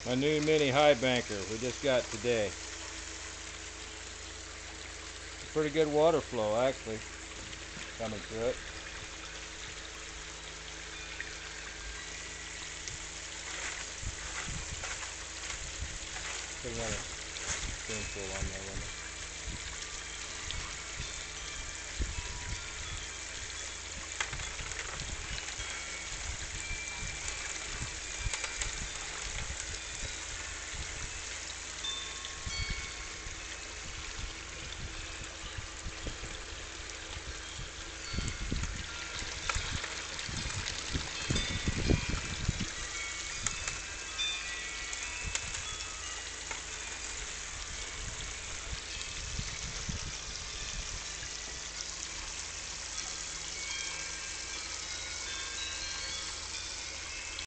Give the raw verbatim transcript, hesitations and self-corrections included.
My new mini Highbanker we just got today. Pretty good water flow actually coming through it. Put another spoonful on there, Linda.